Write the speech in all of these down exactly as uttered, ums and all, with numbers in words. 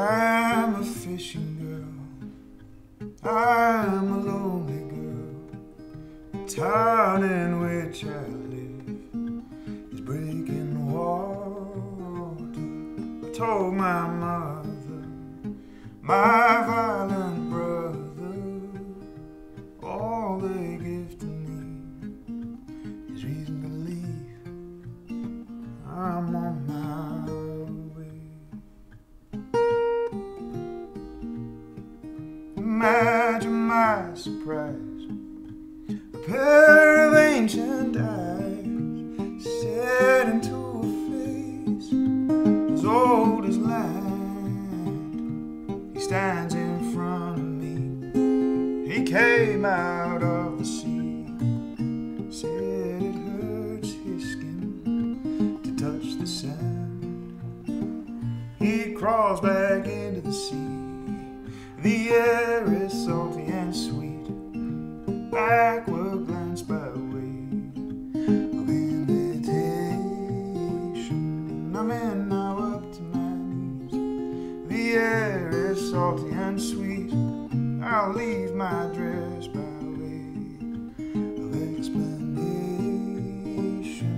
I'm a fishing girl, I'm a lonely girl. The town in which I live is breaking water. I told my mother, my violent brother, all they give to me is reason to leave. I'm on my Imagine my surprise, a pair of ancient eyes set into a face as old as land. He stands in front of me, he came out of the sea, said it hurts his skin to touch the sand. He crawls back into the sea. The air is salty and sweet, backward glance by way of invitation. I'm in now up to my knees. The air is salty and sweet, I'll leave my dress by way of explanation.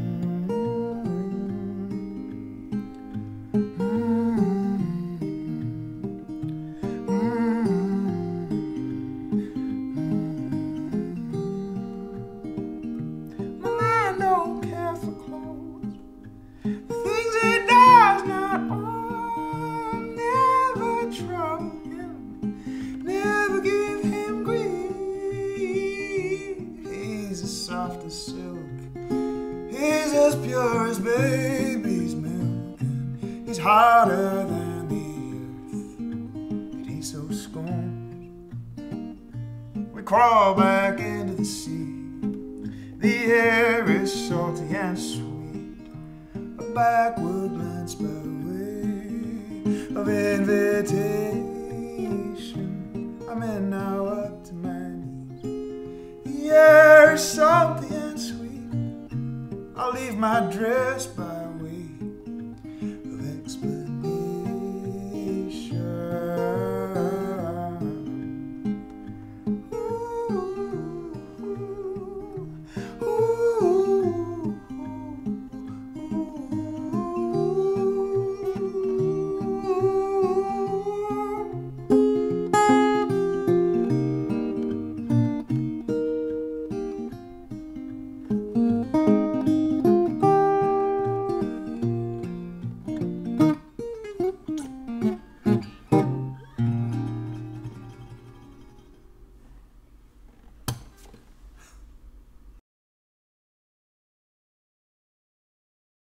Soft as silk, he's as pure as baby's milk, and he's harder than the earth that he so scorns. We crawl back into the sea, the air is salty and sweet, a backward glance by way of invitation. I'm in now up to my The air is salty and sweet, I'll leave my dress by